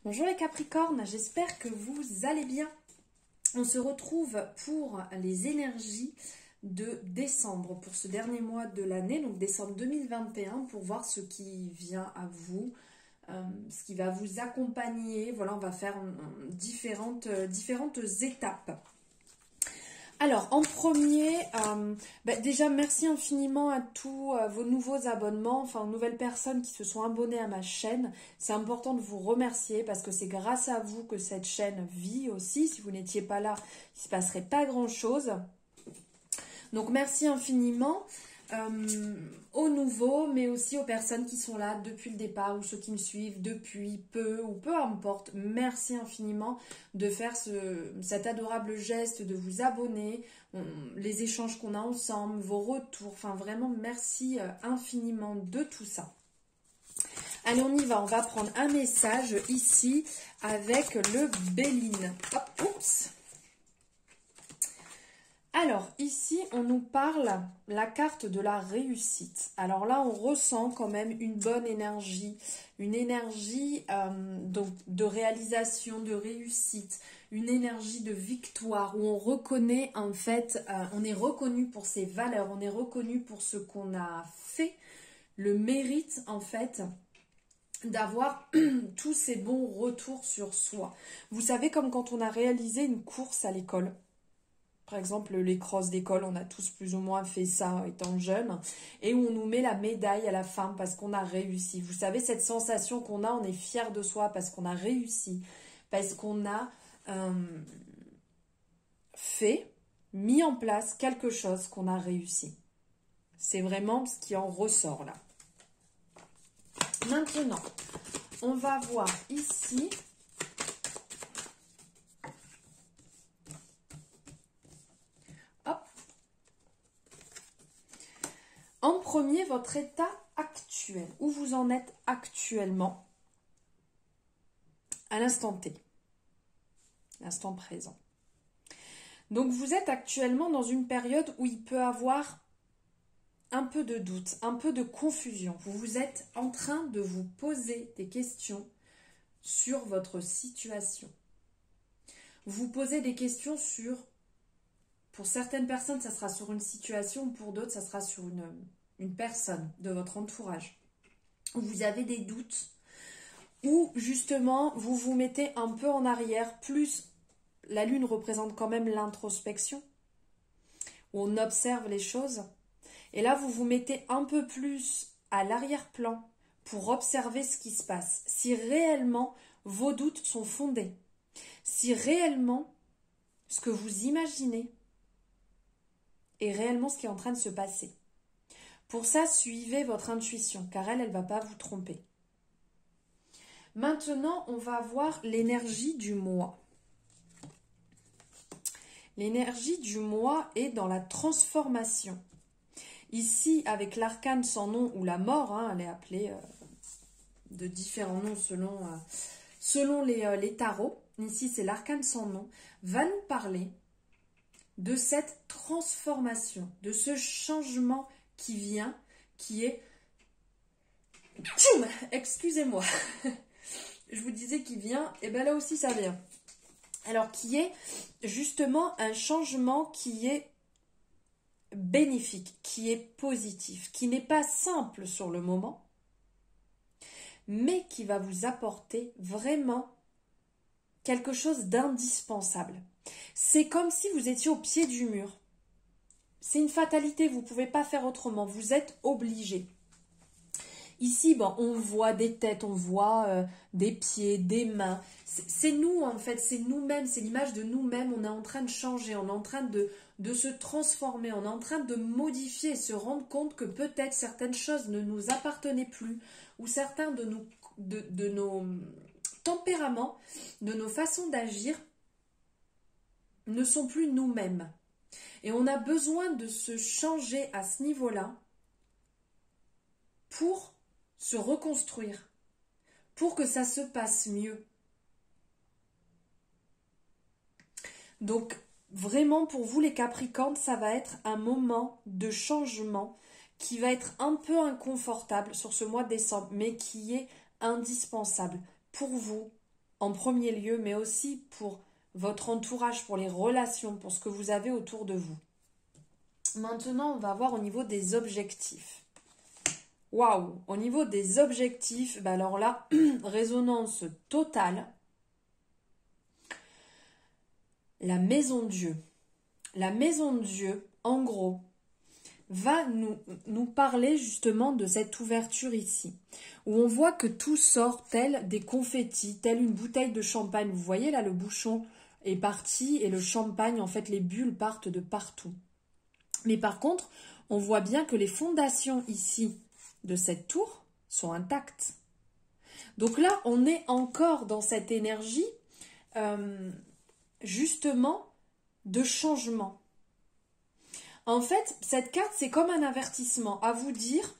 Bonjour les Capricornes, j'espère que vous allez bien. On se retrouve pour les énergies de décembre, pour ce dernier mois de l'année, donc décembre 2021, pour voir ce qui vient à vous, ce qui va vous accompagner. Voilà, on va faire différentes étapes. Alors, en premier, déjà merci infiniment à tous vos nouveaux abonnements, enfin aux nouvelles personnes qui se sont abonnées à ma chaîne. C'est important de vous remercier parce que c'est grâce à vous que cette chaîne vit aussi. Si vous n'étiez pas là, il ne se passerait pas grand-chose. Donc merci infiniment aux nouveaux, mais aussi aux personnes qui sont là depuis le départ ou ceux qui me suivent depuis peu ou peu importe. Merci infiniment de faire cet adorable geste, de vous abonner, les échanges qu'on a ensemble, vos retours. Enfin vraiment merci infiniment de tout ça. Allez, on y va. On va prendre un message ici avec le Béline. Hop, oups. Alors, ici, on nous parle la carte de la réussite. Alors là, on ressent quand même une bonne énergie, une énergie donc de réalisation, de réussite, une énergie de victoire où on reconnaît en fait, on est reconnu pour ses valeurs, on est reconnu pour ce qu'on a fait, le mérite en fait d'avoir tous ces bons retours sur soi. Vous savez, comme quand on a réalisé une course à l'école. Par exemple, les crosses d'école, on a tous plus ou moins fait ça étant jeune. Et où on nous met la médaille à la fin parce qu'on a réussi. Vous savez, cette sensation qu'on a, on est fier de soi parce qu'on a réussi. Parce qu'on a mis en place quelque chose qu'on a réussi. C'est vraiment ce qui en ressort là. Maintenant, on va voir ici... En premier, votre état actuel, où vous en êtes actuellement, à l'instant T, l'instant présent. Donc vous êtes actuellement dans une période où il peut avoir un peu de doute, un peu de confusion. Vous êtes en train de vous poser des questions sur votre situation. Vous posez des questions sur... Pour certaines personnes, ça sera sur une situation, pour d'autres, ça sera sur une personne de votre entourage. Où vous avez des doutes, où justement, vous vous mettez un peu en arrière, plus la lune représente quand même l'introspection, où on observe les choses. Et là, vous vous mettez un peu plus à l'arrière-plan pour observer ce qui se passe. Si réellement vos doutes sont fondés, si réellement ce que vous imaginez est réellement ce qui est en train de se passer. Pour ça, suivez votre intuition, car elle ne va pas vous tromper. Maintenant, on va voir l'énergie du mois. L'énergie du mois est dans la transformation. Ici, avec l'arcane sans nom ou la mort, elle est appelée de différents noms selon les tarots. Ici, c'est l'arcane sans nom, va nous parler de cette transformation, de ce changement qui vient, qui est... Excusez-moi, je vous disais qui vient, et bien là aussi ça vient. Alors, qui est justement un changement qui est bénéfique, qui est positif, qui n'est pas simple sur le moment, mais qui va vous apporter vraiment quelque chose d'indispensable. C'est comme si vous étiez au pied du mur. C'est une fatalité, vous ne pouvez pas faire autrement, vous êtes obligé. Ici, on voit des têtes, on voit des pieds, des mains. C'est nous en fait, c'est nous-mêmes, c'est l'image de nous-mêmes. On est en train de changer, on est en train de se transformer, on est en train de modifier, se rendre compte que peut-être certaines choses ne nous appartenaient plus ou certains de nos tempéraments, de nos façons d'agir ne sont plus nous-mêmes. Et on a besoin de se changer à ce niveau-là pour se reconstruire, pour que ça se passe mieux. Donc, vraiment pour vous les Capricornes, ça va être un moment de changement qui va être un peu inconfortable sur ce mois de décembre, mais qui est indispensable pour vous en premier lieu, mais aussi pour votre entourage, pour les relations, pour ce que vous avez autour de vous. Maintenant, on va voir au niveau des objectifs. Waouh! Au niveau des objectifs, ben alors là, résonance totale. La maison de Dieu. La maison de Dieu, en gros, va nous parler justement de cette ouverture ici, où on voit que tout sort tel des confettis, tel une bouteille de champagne. Vous voyez là, le bouchon est parti et le champagne, en fait, les bulles partent de partout. Mais par contre, on voit bien que les fondations ici de cette tour sont intactes. Donc là, on est encore dans cette énergie, justement, de changement. En fait, cette carte, c'est comme un avertissement à vous dire,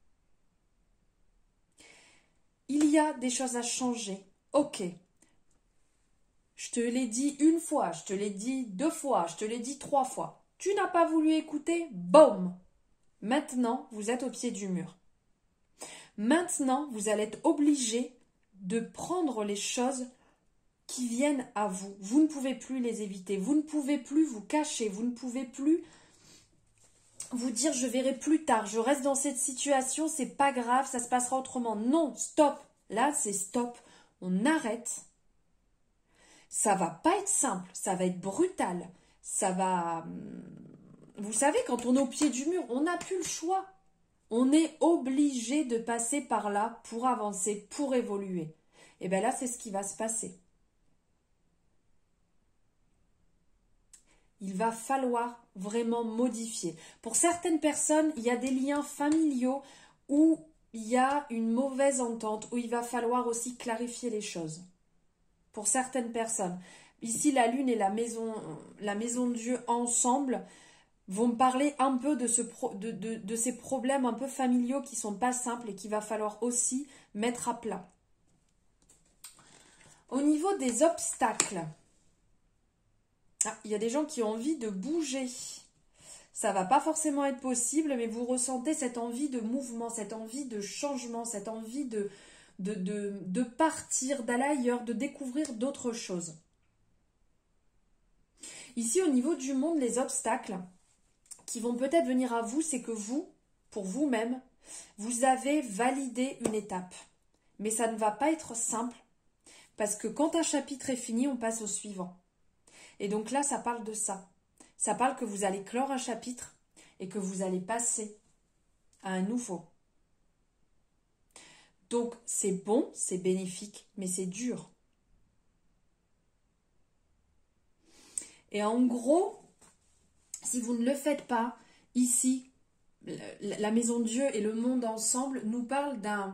il y a des choses à changer. Ok, je te l'ai dit une fois, je te l'ai dit 2 fois, je te l'ai dit 3 fois. Tu n'as pas voulu écouter, boum! Maintenant, vous êtes au pied du mur. Maintenant, vous allez être obligé de prendre les choses qui viennent à vous. Vous ne pouvez plus les éviter, vous ne pouvez plus vous cacher, vous ne pouvez plus vous dire je verrai plus tard, je reste dans cette situation, c'est pas grave, ça se passera autrement. Non, stop. Là, c'est stop. On arrête. Ça va pas être simple, ça va être brutal. Ça va... Vous savez, quand on est au pied du mur, on n'a plus le choix. On est obligé de passer par là pour avancer, pour évoluer. Et bien là, c'est ce qui va se passer. Il va falloir vraiment modifier. Pour certaines personnes, il y a des liens familiaux où il y a une mauvaise entente, où il va falloir aussi clarifier les choses. Pour certaines personnes. Ici, la Lune et la maison de Dieu ensemble vont me parler un peu de ces problèmes un peu familiaux qui ne sont pas simples et qu'il va falloir aussi mettre à plat. Au niveau des obstacles, il y a des gens qui ont envie de bouger. Ça ne va pas forcément être possible, mais vous ressentez cette envie de mouvement, cette envie de changement, cette envie de partir, d'aller ailleurs, de découvrir d'autres choses. Ici, au niveau du monde, les obstacles qui vont peut-être venir à vous, c'est que vous, pour vous-même, vous avez validé une étape. Mais ça ne va pas être simple, parce que quand un chapitre est fini, on passe au suivant. Et donc là, ça parle de ça. Ça parle que vous allez clore un chapitre et que vous allez passer à un nouveau. Donc, c'est bon, c'est bénéfique, mais c'est dur. Et en gros, si vous ne le faites pas, ici, la maison de Dieu et le monde ensemble nous parlent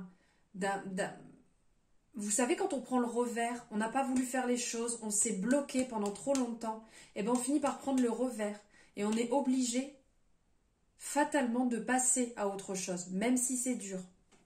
Vous savez, quand on prend le revers, on n'a pas voulu faire les choses, on s'est bloqué pendant trop longtemps, et bien on finit par prendre le revers. Et on est obligé, fatalement, de passer à autre chose, même si c'est dur.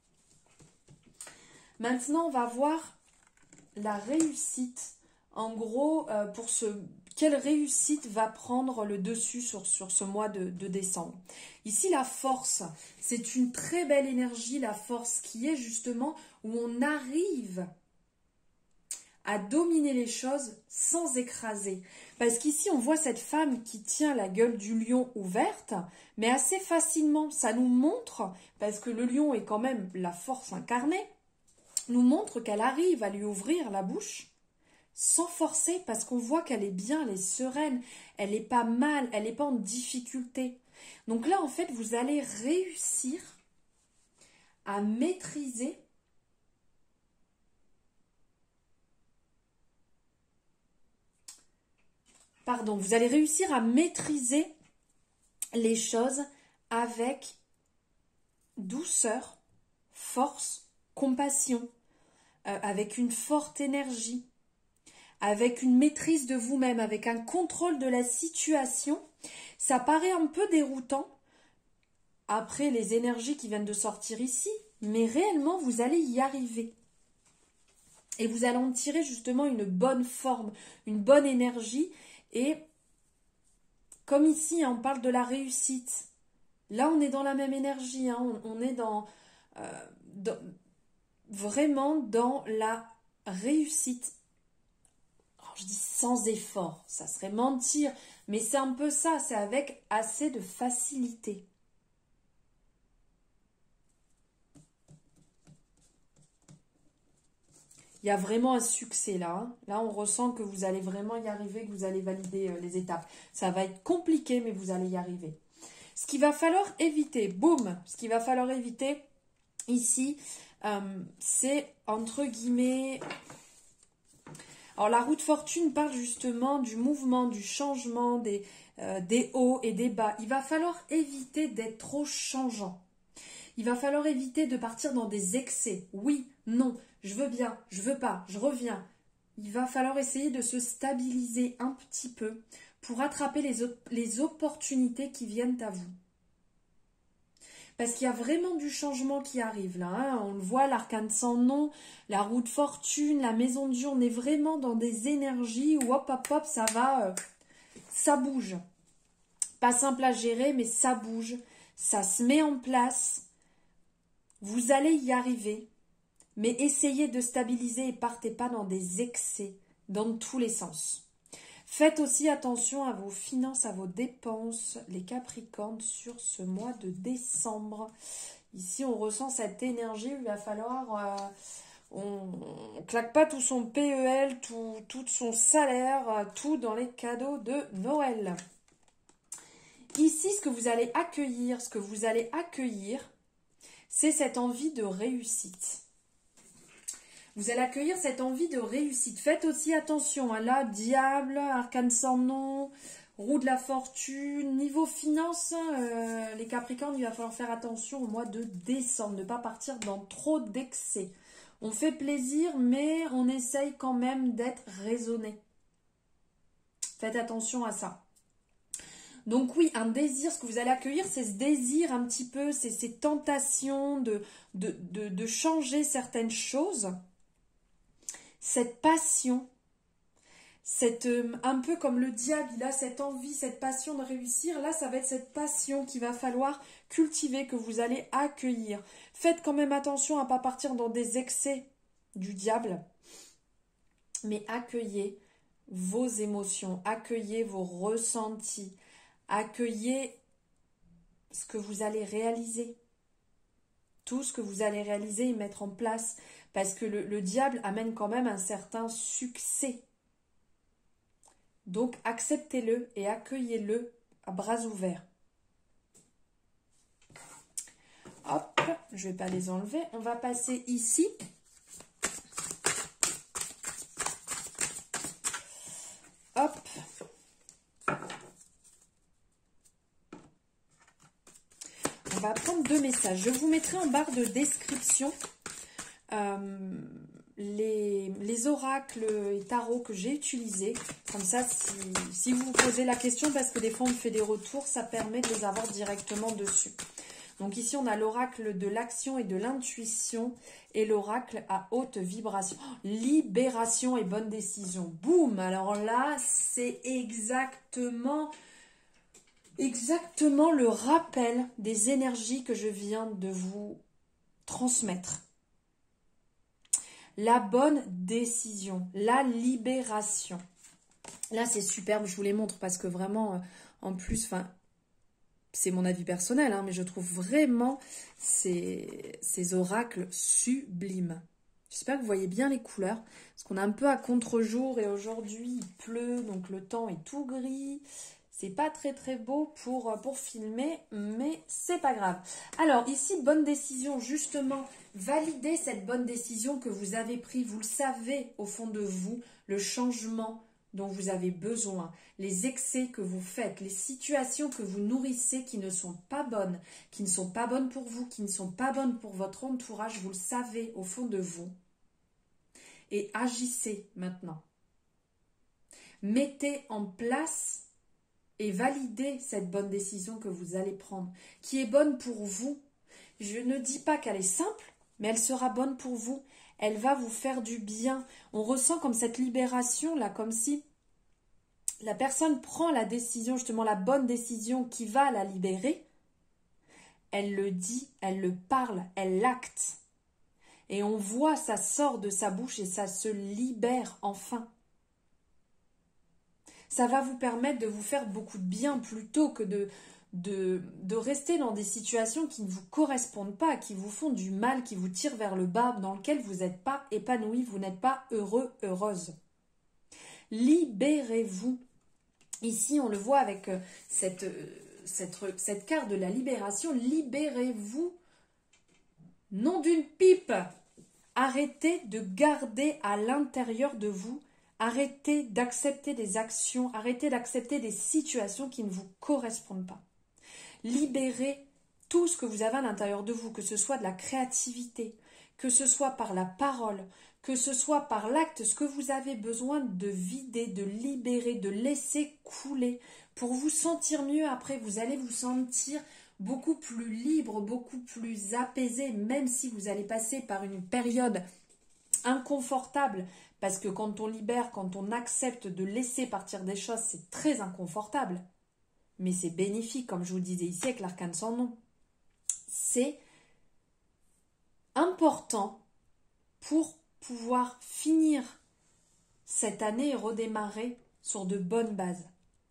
Maintenant, on va voir la réussite. En gros, quelle réussite va prendre le dessus sur ce mois de décembre. Ici, la force, c'est une très belle énergie, la force qui est justement où on arrive à dominer les choses sans écraser. Parce qu'ici, on voit cette femme qui tient la gueule du lion ouverte, mais assez facilement, ça nous montre, parce que le lion est quand même la force incarnée, nous montre qu'elle arrive à lui ouvrir la bouche, sans forcer, parce qu'on voit qu'elle est bien, elle est sereine, elle n'est pas mal, elle n'est pas en difficulté. Donc là, en fait, vous allez réussir à maîtriser vous allez réussir à maîtriser les choses avec douceur, force, compassion, avec une forte énergie, avec une maîtrise de vous-même, avec un contrôle de la situation. Ça paraît un peu déroutant après les énergies qui viennent de sortir ici, mais réellement vous allez y arriver. Et vous allez en tirer justement une bonne forme, une bonne énergie. Et comme ici, on parle de la réussite. Là, on est dans la même énergie. On est vraiment dans la réussite. je dis sans effort, ça serait mentir, mais c'est un peu ça, c'est avec assez de facilité. Il y a vraiment un succès là. Hein. Là, on ressent que vous allez vraiment y arriver, que vous allez valider les étapes. Ça va être compliqué, mais vous allez y arriver. Ce qu'il va falloir éviter, boum, ce qu'il va falloir éviter ici, c'est entre guillemets... Alors, la roue de fortune parle justement du mouvement, du changement, des hauts et des bas. Il va falloir éviter d'être trop changeant. Il va falloir éviter de partir dans des excès. Oui, non, je veux bien, je veux pas, je reviens. Il va falloir essayer de se stabiliser un petit peu pour attraper les opportunités qui viennent à vous. Parce qu'il y a vraiment du changement qui arrive là. Hein. On le voit, l'arcane sans nom, la roue de fortune, la maison de Dieu. On est vraiment dans des énergies où hop, hop, hop, ça va, ça bouge. Pas simple à gérer, mais ça bouge. Ça se met en place. Vous allez y arriver. Mais essayez de stabiliser et partez pas dans des excès, dans tous les sens. Faites aussi attention à vos finances, à vos dépenses, les Capricornes, sur ce mois de décembre. Ici, on ressent cette énergie, il va falloir... on claque pas tout son PEL, tout son salaire, tout dans les cadeaux de Noël. Ici, ce que vous allez accueillir, c'est cette envie de réussite. Vous allez accueillir cette envie de réussite. Faites aussi attention, hein, là, diable, arcane sans nom, roue de la fortune. Niveau finance, les Capricornes, il va falloir faire attention au mois de décembre, ne pas partir dans trop d'excès. On fait plaisir, mais on essaye quand même d'être raisonné. Faites attention à ça. Donc oui, un désir, ce que vous allez accueillir, c'est ce désir un petit peu, c'est ces tentations de changer certaines choses. Cette passion, un peu comme le diable, il a cette envie, cette passion de réussir. Là, ça va être cette passion qu'il va falloir cultiver, que vous allez accueillir. Faites quand même attention à ne pas partir dans des excès du diable, mais accueillez vos émotions, accueillez vos ressentis, accueillez ce que vous allez réaliser. Tout ce que vous allez réaliser et mettre en place. Parce que le diable amène quand même un certain succès. Donc, acceptez-le et accueillez-le à bras ouverts. Hop, je ne vais pas les enlever. On va passer ici. Hop. On va prendre 2 messages. Je vous mettrai en barre de description les oracles et tarots que j'ai utilisés. Comme ça, si vous vous posez la question, parce que des fois on me fait des retours, ça permet de les avoir directement dessus. Donc ici, on a l'oracle de l'action et de l'intuition et l'oracle à haute vibration. Oh, libération et bonne décision. Boum! Alors là, c'est exactement le rappel des énergies que je viens de vous transmettre. La bonne décision, la libération. Là, c'est superbe, je vous les montre parce que vraiment, en plus, c'est mon avis personnel, hein, mais je trouve vraiment ces oracles sublimes. J'espère que vous voyez bien les couleurs, parce qu'on est un peu à contre-jour et aujourd'hui, il pleut, donc le temps est tout gris. C'est pas très très beau pour filmer, mais c'est pas grave. Alors ici, bonne décision, justement, validez cette bonne décision que vous avez prise. Vous le savez au fond de vous, le changement dont vous avez besoin, les excès que vous faites, les situations que vous nourrissez qui ne sont pas bonnes pour vous, qui ne sont pas bonnes pour votre entourage, vous le savez au fond de vous. Et agissez maintenant. Mettez en place et validez cette bonne décision que vous allez prendre, qui est bonne pour vous. Je ne dis pas qu'elle est simple, mais elle sera bonne pour vous. Elle va vous faire du bien. On ressent comme cette libération, là, comme si la personne prend la décision, justement la bonne décision qui va la libérer. Elle le dit, elle le parle, elle l'acte. Et on voit, ça sort de sa bouche et ça se libère enfin. Ça va vous permettre de vous faire beaucoup de bien plutôt que de rester dans des situations qui ne vous correspondent pas, qui vous font du mal, qui vous tirent vers le bas, dans lequel vous n'êtes pas épanoui, vous n'êtes pas heureux, heureuse. Libérez-vous. Ici, on le voit avec cette carte de la libération. Libérez-vous. Nom d'une pipe. Arrêtez de garder à l'intérieur de vous. Arrêtez d'accepter des actions. Arrêtez d'accepter des situations qui ne vous correspondent pas. Libérez tout ce que vous avez à l'intérieur de vous, que ce soit de la créativité, que ce soit par la parole, que ce soit par l'acte, ce que vous avez besoin de vider, de libérer, de laisser couler. Pour vous sentir mieux après, vous allez vous sentir beaucoup plus libre, beaucoup plus apaisé, même si vous allez passer par une période inconfortable, parce que quand on libère, quand on accepte de laisser partir des choses, c'est très inconfortable. Mais c'est bénéfique, comme je vous disais ici avec l'arcane sans nom. C'est important pour pouvoir finir cette année et redémarrer sur de bonnes bases.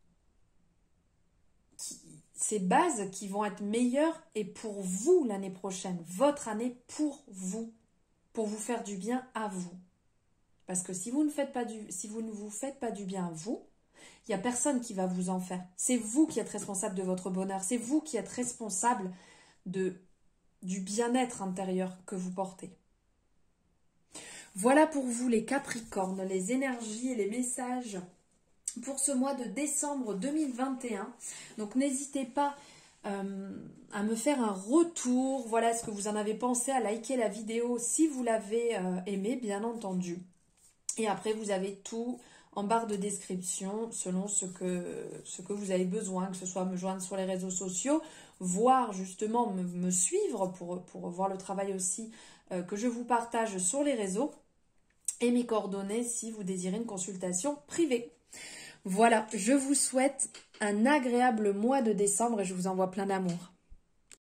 Ces bases qui vont être meilleures et pour vous l'année prochaine, votre année pour vous faire du bien à vous. Parce que si vous ne vous faites pas du bien à vous, il n'y a personne qui va vous en faire. C'est vous qui êtes responsable de votre bonheur. C'est vous qui êtes responsable du bien-être intérieur que vous portez. Voilà pour vous les Capricornes, les énergies et les messages pour ce mois de décembre 2021. Donc n'hésitez pas à me faire un retour. Voilà ce que vous en avez pensé, à liker la vidéo si vous l'avez aimé, bien entendu. Et après, vous avez tout en barre de description selon ce que vous avez besoin, que ce soit me joindre sur les réseaux sociaux, voire justement me suivre pour voir le travail aussi que je vous partage sur les réseaux, et mes coordonnées si vous désirez une consultation privée. Voilà, je vous souhaite un agréable mois de décembre et je vous envoie plein d'amour.